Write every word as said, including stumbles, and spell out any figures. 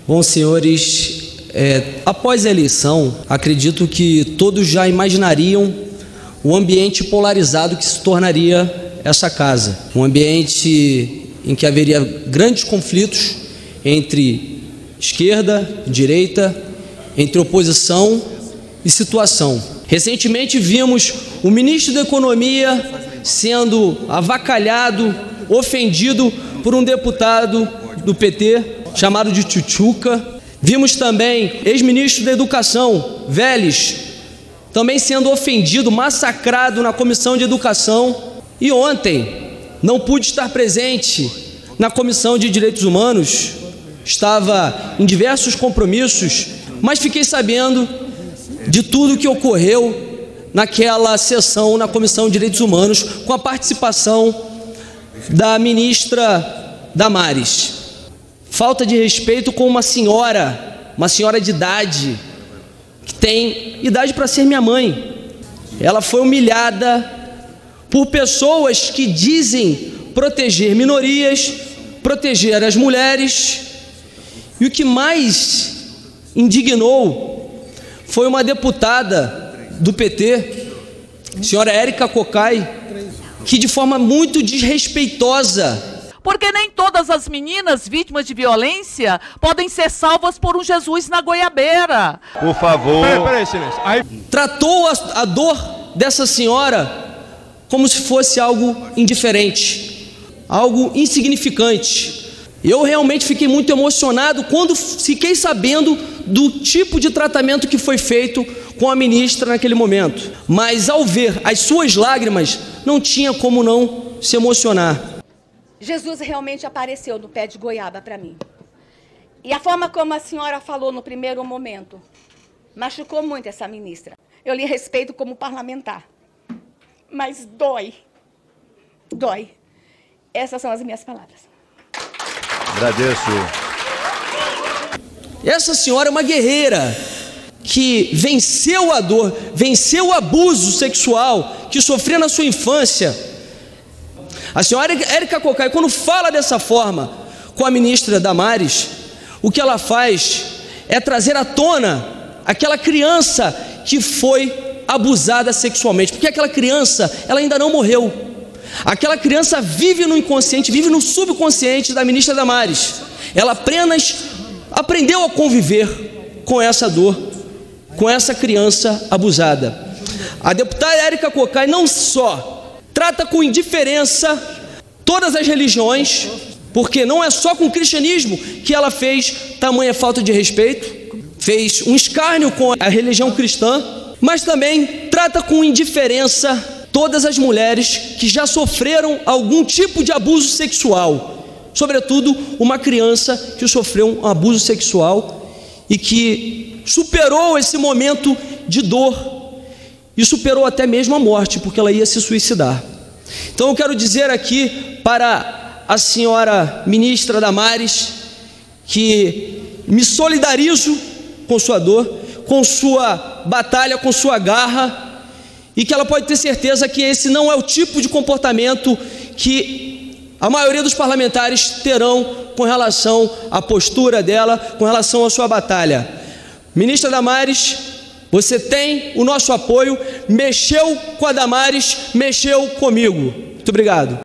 Bom, senhores, é, após a eleição, acredito que todos já imaginariam o ambiente polarizado que se tornaria essa casa. Um ambiente em que haveria grandes conflitos entre esquerda, direita, entre oposição e situação. Recentemente vimos o ministro da Economia sendo avacalhado, ofendido por um deputado do P T chamado de Tchutchuca. Vimos também ex-ministro da Educação, Vélez, também sendo ofendido, massacrado na Comissão de Educação. E ontem não pude estar presente na Comissão de Direitos Humanos, estava em diversos compromissos, mas fiquei sabendo de tudo que ocorreu naquela sessão na Comissão de Direitos Humanos, com a participação da ministra Damares. Falta de respeito com uma senhora, uma senhora de idade, que tem idade para ser minha mãe. Ela foi humilhada por pessoas que dizem proteger minorias, proteger as mulheres. E o que mais indignou foi uma deputada do P T, senhora Érica Cocai, que de forma muito desrespeitosa. Porque nem todas as meninas vítimas de violência podem ser salvas por um Jesus na goiabeira. Por favor. Peraí, peraí, silêncio. Aí... Tratou a, a dor dessa senhora como se fosse algo indiferente, algo insignificante. Eu realmente fiquei muito emocionado quando fiquei sabendo do tipo de tratamento que foi feito com a ministra naquele momento. Mas ao ver as suas lágrimas, não tinha como não se emocionar. Jesus realmente apareceu no pé de goiaba para mim. E a forma como a senhora falou no primeiro momento machucou muito essa ministra. Eu lhe respeito como parlamentar, mas dói, dói. Essas são as minhas palavras. Agradeço. Essa senhora é uma guerreira que venceu a dor, venceu o abuso sexual que sofreu na sua infância. A senhora Érica Cocai, quando fala dessa forma com a ministra Damares, o que ela faz é trazer à tona aquela criança que foi abusada sexualmente, porque aquela criança, ela ainda não morreu. Aquela criança vive no inconsciente, vive no subconsciente da ministra Damares. Ela apenas aprendeu a conviver com essa dor, com essa criança abusada. A deputada Érica Cocai não só trata com indiferença todas as religiões, porque não é só com o cristianismo que ela fez tamanha falta de respeito, fez um escárnio com a religião cristã, mas também trata com indiferença todas as mulheres que já sofreram algum tipo de abuso sexual, sobretudo uma criança que sofreu um abuso sexual e que superou esse momento de dor e superou até mesmo a morte, porque ela ia se suicidar. Então eu quero dizer aqui para a senhora ministra Damares que me solidarizo com sua dor, com sua batalha, com sua garra, e que ela pode ter certeza que esse não é o tipo de comportamento que a maioria dos parlamentares terão com relação à postura dela, com relação à sua batalha. Ministra Damares, você tem o nosso apoio, mexeu com a Damares, mexeu comigo. Muito obrigado.